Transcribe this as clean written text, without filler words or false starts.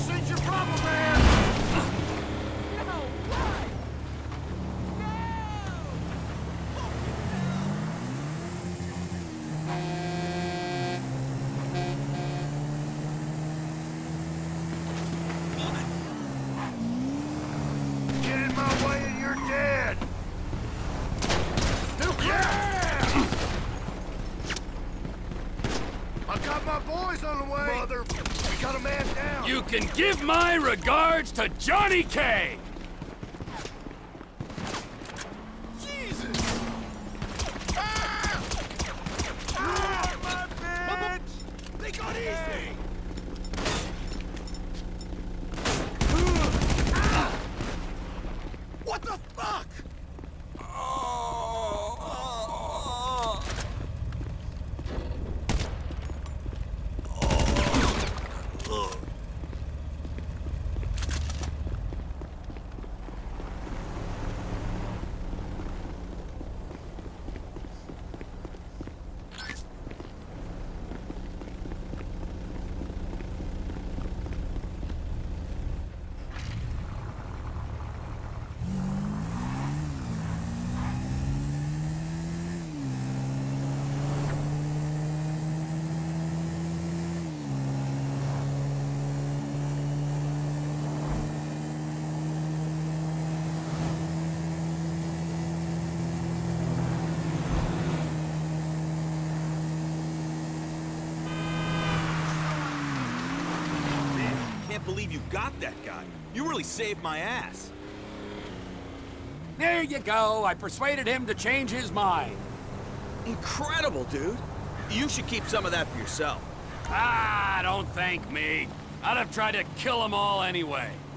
This ain't your problem, man! No, run! Get in my way and you're dead! Yeah! I got my boys on the way! Mother... We got a man down! You can give my regards to Johnny K! Jesus! Ah! Ah, my bitch! They got easy! What the fuck? Can't believe you got that guy. You really saved my ass. There you go. I persuaded him to change his mind. Incredible, dude. You should keep some of that for yourself. Ah, don't thank me. I'd have tried to kill them all anyway.